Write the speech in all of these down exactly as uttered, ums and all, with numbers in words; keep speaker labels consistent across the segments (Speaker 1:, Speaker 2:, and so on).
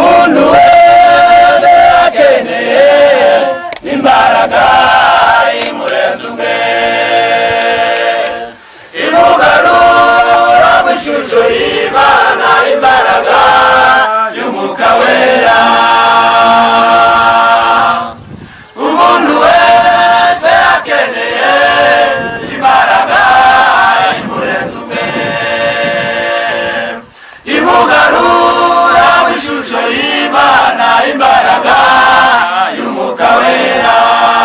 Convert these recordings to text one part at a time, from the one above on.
Speaker 1: umuntu wese akeneye imbaraga imurenze ubwe imugarura mu ishusho y'Imana imbaraga y'Umwuka Wera umuntu wese akeneye imbaraga imurenze ubwe imugarura mu ishusho y'Imana imbaraga y'Umwuka Wera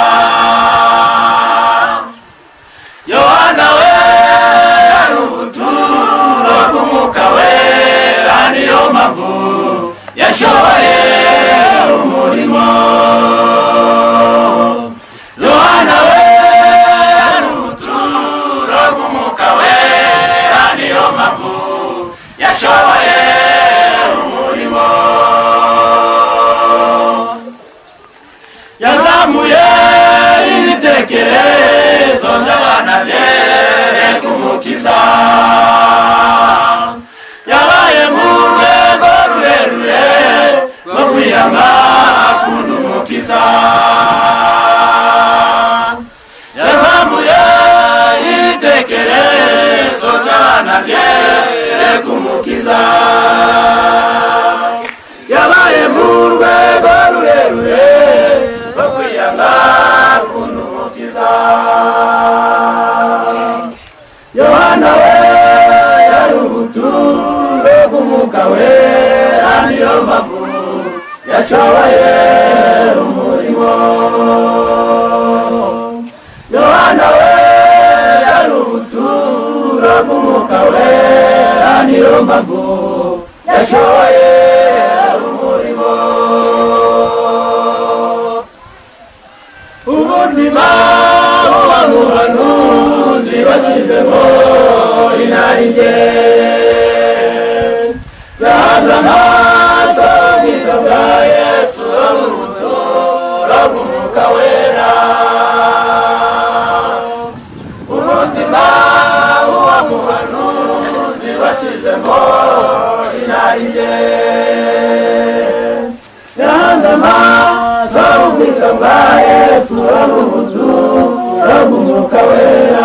Speaker 1: Yohana we yari ubuturo bw'Umwuka Wera niyo mpamvu yashoboye umurimo Yohana we yari ubuturo bw'Umwuka Wera niyo mpamvu yashoboye umurimo yazamuye ibitekerezo by'abana bye kumukiza yabaye mu rwego rurerure rwo kwiyanga akunda umukiza yazamuye ibitekerezo by'abana bye kumukiza yabaye mu rwego rurerure rwo kwiyanga akunda umukiza Yohana we yari ubuturo bw'Umwuka Wera niyo mpamvu yashoboye umurimo Yohana we yari ubuturo bw'Umwuka Wera niyo mpamvu yashoboye umurimo umutima w'abahanuzi bashyizemo inarijye bahanze amaso ubwiza bwa Yesu ubuturo bw'Umwuka Wera umutima w'abahanuzi bashyizemo inarijye bahanze amaso ubwiza bwa Yesu ubuturo bw'Umwuka Wera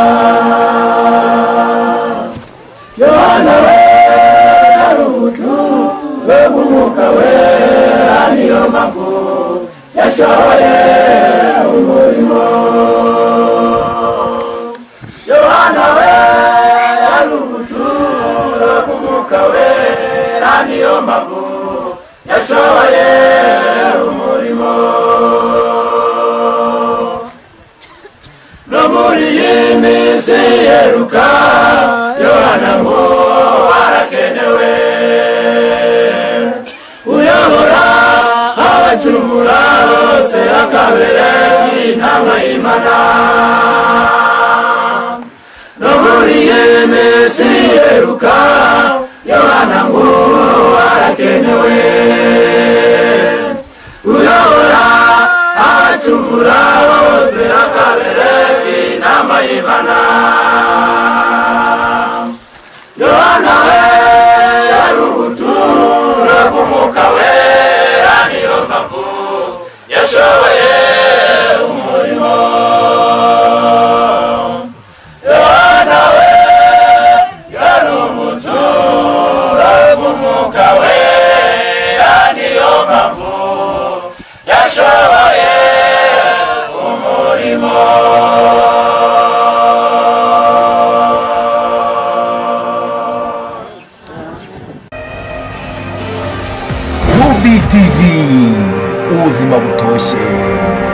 Speaker 1: Yohana we yari ubuturo bw'Umwuka Wera niyo mpamvu yashoboye umurimo Yohana we yari ubuturo bw'Umwuka Wera niyo mpamvu yashoboye umurimo no muri iyi minsi iheruka Yohana ngo arakenewe uyobora abacumura bose akabere intama y'Imana no muri iyi minsi iheruka Yohana ngo arakenewe uyobora abacumura bose akabere intama y'Imana Yohana we yari ubuturo bw'Umwuka Wera niyo mpamvu yashoboye umurimo Yohana we yari ubuturo bw'Umwuka Wera niyo mpamvu yashoboye umurimo
Speaker 2: Movie T V ubuzima butoshye.